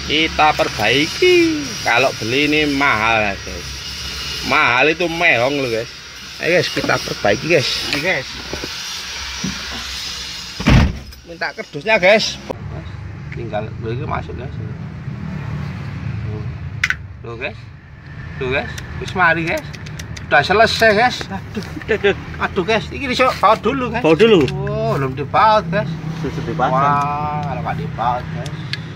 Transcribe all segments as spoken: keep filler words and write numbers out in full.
kita perbaiki. Kalau beli ini mahal guys, mahal itu mehong loh guys. Ayo guys, kita perbaiki guys. Ayo guys, minta kerdusnya guys. Tinggal beli masuk guys. Tuh guys, tuh guys, terus mari guys, udah selesai guys. Aduh, aduh, aduh guys, ini bisa baut dulu guys. Baut dulu. Oh, belum dibaut guys. Sudah dipasang. Wah, kalau nggak dibaut guys.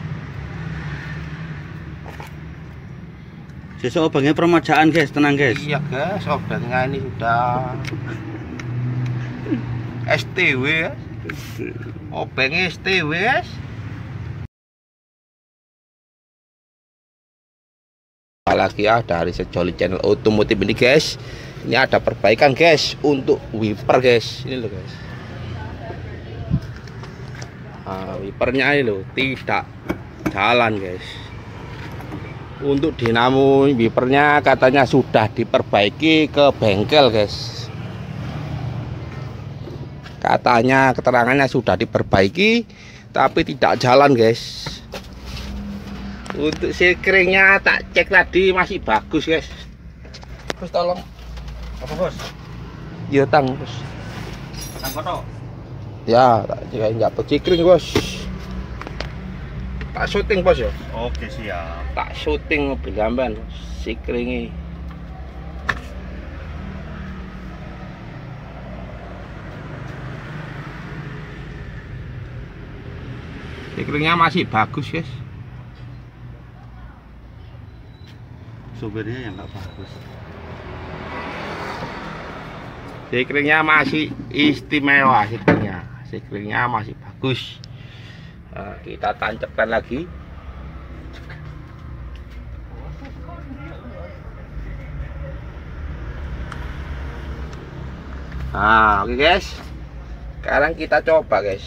Sesuk obengnya permajaan guys, tenang guys. Iya guys, obengnya ini sudah S T W guys. Obengnya S T W guys. Lagi ya dari Sejoli channel otomotif ini guys, ini ada perbaikan guys untuk wiper guys, ini loh guys. Nah, wipernya ini loh tidak jalan guys. Untuk dinamo wipernya katanya sudah diperbaiki ke bengkel guys, katanya keterangannya sudah diperbaiki tapi tidak jalan guys. Untuk sekringnya tak cek tadi masih bagus guys. Terus tolong Apa bos? ya tang bos. Tang foto. Ya tak cek enggak sekring bos. Tak syuting bos ya. Oke siap. Tak syuting mobil gambar bos. Sekringnya. Sekringnya masih bagus guys. Supirnya yang nggak bagus. Sekringnya masih istimewa, sekringnya sekringnya masih bagus. Nah, kita tancapkan lagi. Nah, oke guys, sekarang kita coba guys.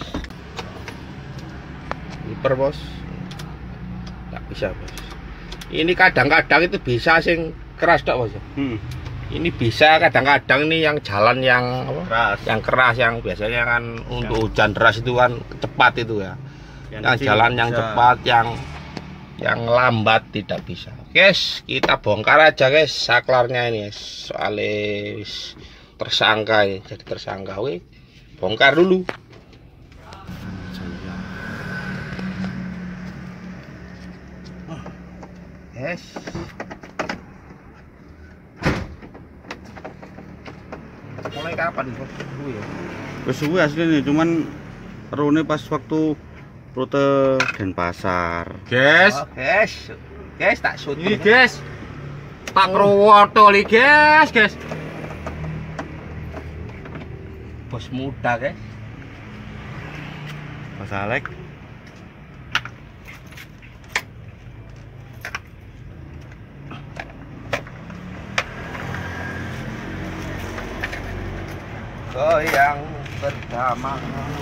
Wiper bos, nggak bisa bos. Ini kadang-kadang itu bisa sing keras dok bos. Hmm. Ini bisa kadang-kadang ini yang jalan yang apa? Keras. Yang keras yang biasanya kan untuk hujan deras itu kan cepat itu ya. Yang, yang jalan yang bisa. Cepat, yang yang lambat tidak bisa. Guys, kita bongkar aja guys saklarnya ini soalnya tersangka ini jadi tersangka. Wih, bongkar dulu. Yes. Mulai kapan nih bos? Ya? Kesuwe aslinya, cuman rone pas waktu rute Denpasar. Guys, oh, guys, guys tak syuting. Ini guys, Pak Krowoto li guys, guys. Bos muda guys. Mas Alek. Goyang bersama.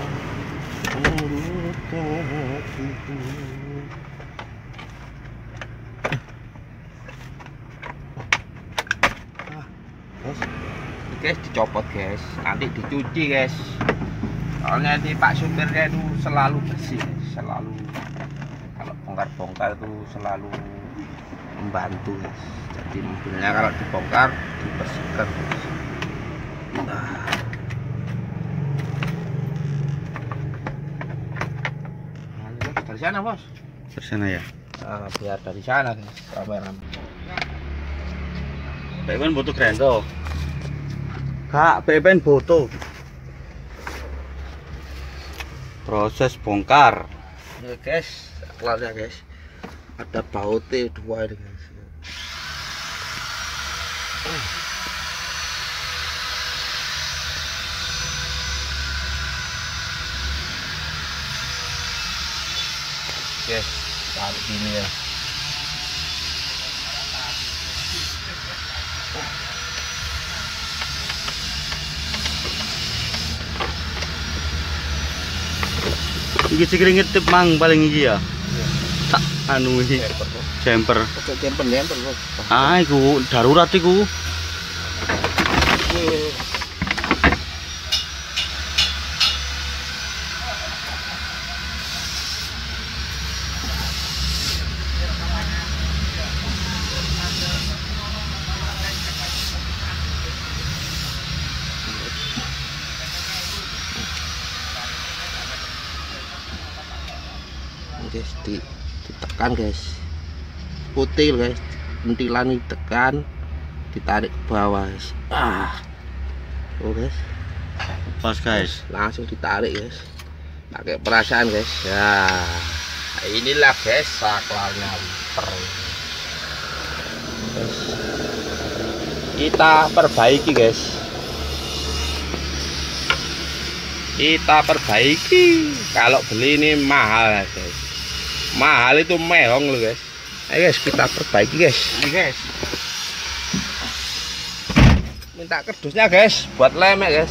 Guys, dicopot guys, nanti dicuci guys. Soalnya di Pak supirnya itu selalu bersih, selalu kalau bongkar-bongkar itu selalu membantu guys. Jadi mobilnya kalau dibongkar dibersihkan guys. Nah. Dari sana bos. Dari sana ya. Nah, biar dari sana guys, ramai-ramai. Pepen butuh grendo. Kak, Pepen butuh. Proses bongkar. Ya guys, kelarnya guys. Ada bautnya dua ini guys. Yes, taruh sini ya. Iki sikring ngetip mang paling iki ya. Tak anu iki. Jumper. Jumper jumper bos. Ah iku darurat iku. guys, di, ditekan guys, kutil guys, pentilan ditekan, ditarik ke bawah guys. Ah, oh guys, pas guys, langsung ditarik guys, pakai perasaan guys. Ya, inilah guys saklarnya wiper. Guys, kita perbaiki guys, kita perbaiki. Kalau beli ini mahal guys, mahal itu mehong loh guys. Ayo guys, kita perbaiki guys. Ini guys, minta kerdusnya guys buat lemek guys.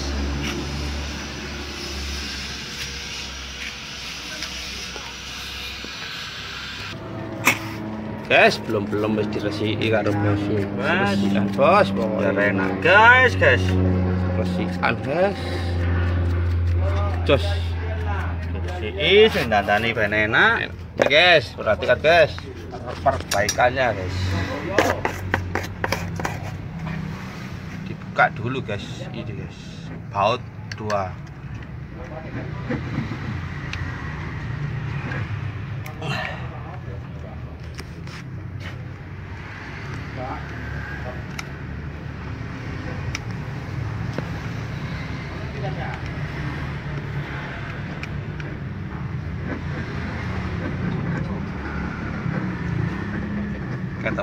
Guys, belum belum mesti resiki karo bos. Resikan bos, pokoknya enak guys, guys. Resikan guys. Jos. Resiki sing dandani ben enak. Oke guys, perhatikan guys perbaikannya guys. Dibuka dulu guys, ini guys. Baut dua. Kata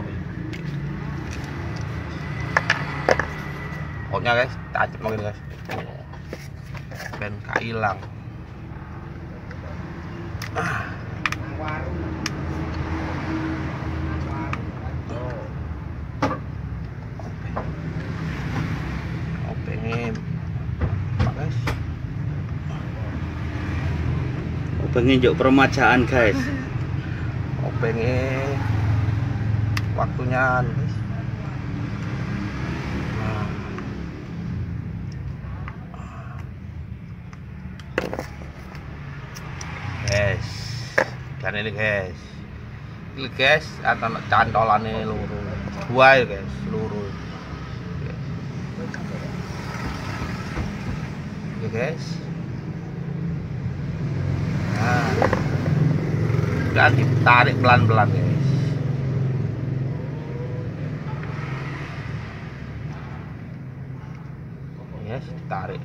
pokoknya guys, tancap lagi guys, ben gak hilang. Ah. Pengen guys, pengen juk permajaan guys. pengen waktunya guys. Nah. Guys, dan ini guys, ini guys, atau cantolannya luruh dua ya guys, luruh. Oke guys, nah, dan ditarik pelan-pelan guys. Yes, ditarik.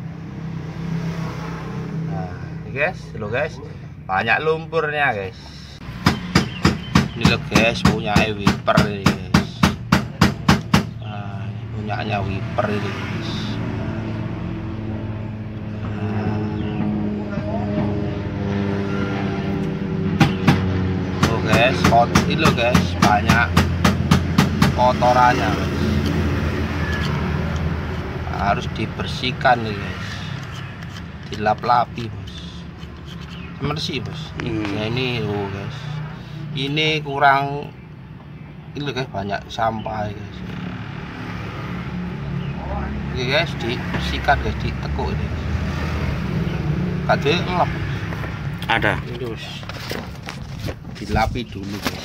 Nah, ini guys, lo guys, banyak lumpurnya guys. Ini lo guys, punya wiper ini guys. Nah, ini punyanya wiper ini guys. Oh guys, kot ini lo guys, banyak kotorannya guys. Harus dibersihkan nih guys, dilap-lapi bos, bersih bos. Hmm. Ya ini oh guys, ini kurang ini guys, banyak sampah guys. Oke guys, dibersihkan guys, ditekuk ini. Kadang ngelap. Ada. Terus dilapi dulu guys,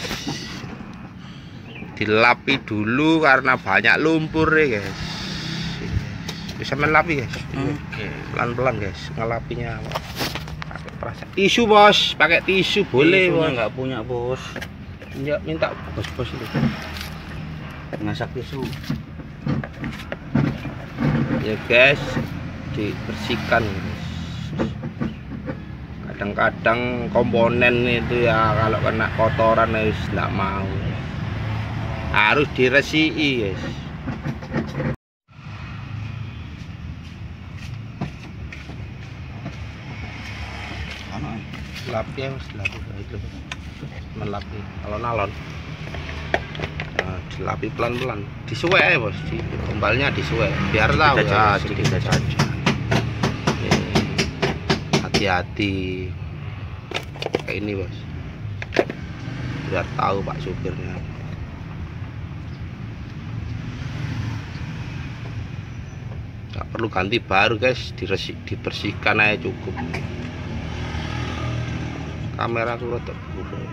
dilapi dulu karena banyak lumpur ya guys. Bisa melapi guys. Oke. Pelan-pelan guys ngelapinya. Pakai perasaan. Tisu bos, pakai tisu boleh bos. Nggak punya bos. Ya, minta bos-bos itu. Masak tisu. Ya guys, dibersihkan guys. Kadang-kadang komponen itu ya kalau kena kotoran harus nggak mau. Harus diresiki guys. Lapi ya mas, lapi itu melapi kalau nalon. Nah, dilapi pelan-pelan, disuwek ya bos, di kembalnya disuwek biar tahu ya sedikit saja. Hati-hati kayak ini bos, biar tahu pak supirnya. Nggak perlu ganti baru guys, diresik, dibersihkan aja cukup. Kamera aku rotok buruk.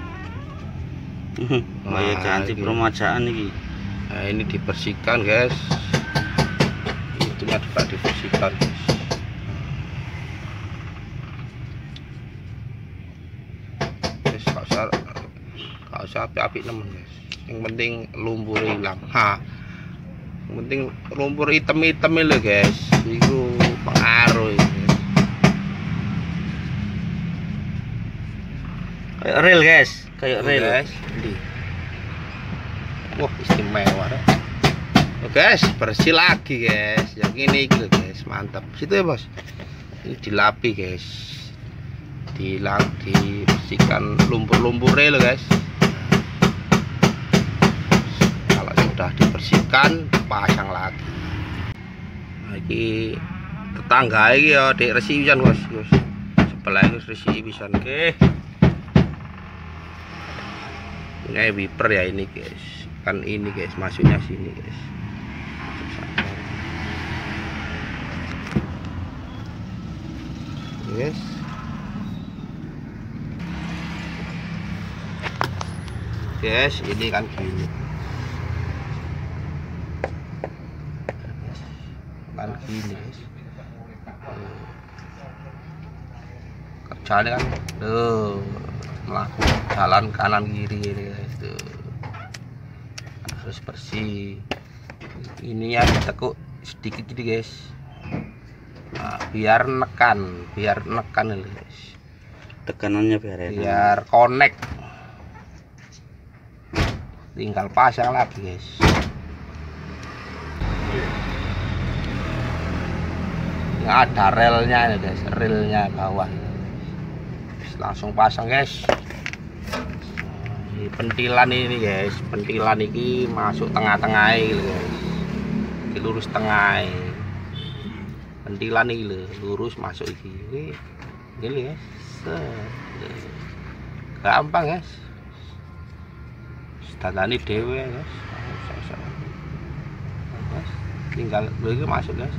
Oh ya janji permajaan ini. Nah ini dibersihkan guys, itunya juga dibersihkan guys. nggak usah nggak usah api-api nemen guys, yang penting lumpur hilang. Ha, yang penting lumpur hitam-hitam lho guys, itu pengaruh ini. Kayak real guys, kayak real guys. Ini. Wah, istimewa deh. Oh, guys, bersih lagi guys. Yang ini gitu guys, mantap. Situ ya bos. Ini dilapi guys, dilang dibersihkan lumpur-lumpurnya loh guys. Kalau sudah dibersihkan, pasang lagi. Lagi tetangga ini ya, dek resi pisan bos. Sebelah ini resi pisan. Oke. Ini wiper ya ini guys. Kan ini guys, masuknya sini guys. Guys, guys, ini kan gini, kan gini guys, kerjanya kan, tuh, melakukan jalan kanan kiri ini guys, tuh, harus bersih, ini ya ditekuk sedikit gitu guys. Nah, biar nekan, biar nekan ini guys. Tekanannya biar enak. Biar connect. Tinggal pasang lagi guys. Ini ada relnya ini guys, relnya bawah. Langsung pasang guys. Ini pentilan ini guys, pentilan ini masuk tengah-tengah ini guys. Ini lurus tengah. Pentilan ini lurus masuk ini, ini guys, gampang guys, standar ini dewe guys, tinggal lagi masuk guys,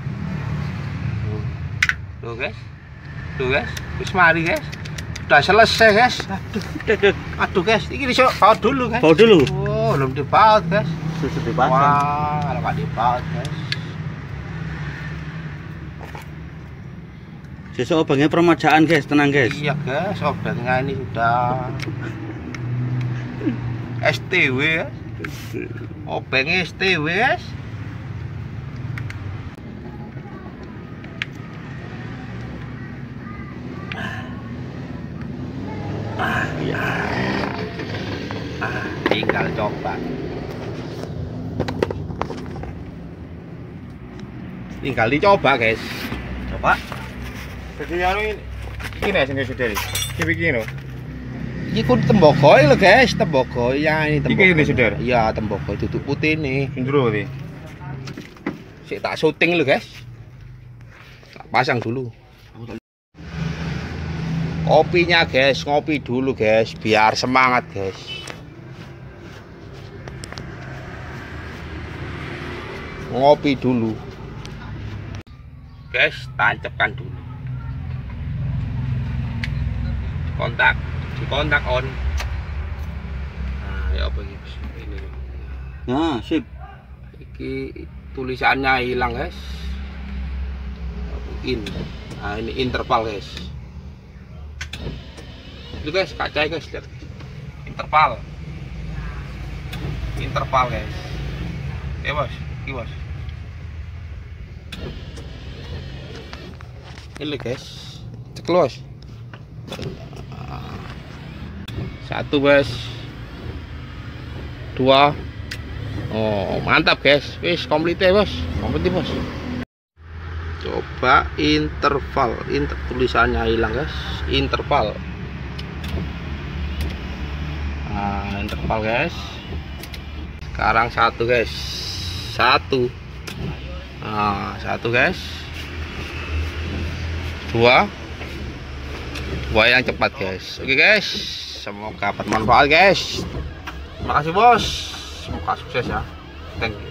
tuh guys, tuh guys, terus mari guys, udah selesai guys, aduh, aduh guys, ini bisa baut dulu guys, baut dulu, oh belum dibaut guys, sudah dipasang, wah kalau nggak dibaut guys. Sesuk obengnya permajaan guys, tenang guys. Iya guys, obengnya ini sudah S T W ya. Obengnya S T W guys. Ah, ya. Ah, tinggal coba. Tinggal dicoba guys. Coba. Jadi anu ini ini sing sudah iki. Iki iki no. Iki kun tembogoy lho guys, tembogoy ya ini tembogoy. Iki ini sudah. Iya, tembogoy duduk putih nih. Sindro iki. Sik tak syuting lho guys. Tak pasang dulu. Kopinya guys, ngopi dulu guys, biar semangat guys. Ngopi dulu. Guys, tancapkan dulu. Kontak, di kontak on. Nah, ya apa ini? Nah, sip. Iki tulisannya hilang guys. In. Nah, ini interval guys. Itu guys, kaca guys, lihat. Interval. Interval guys. Ya bos, ini bos. Ini guys, cek los. Satu bos, dua. Oh mantap guys, wis komplit ya bos, komplit bos. Coba interval, inter tulisannya hilang guys, interval. Nah, interval guys. Sekarang satu guys, satu. Nah, satu guys. Dua, dua yang cepat guys. Oke guys, semoga bermanfaat guys. Terima kasih bos, semoga sukses ya. Thank you.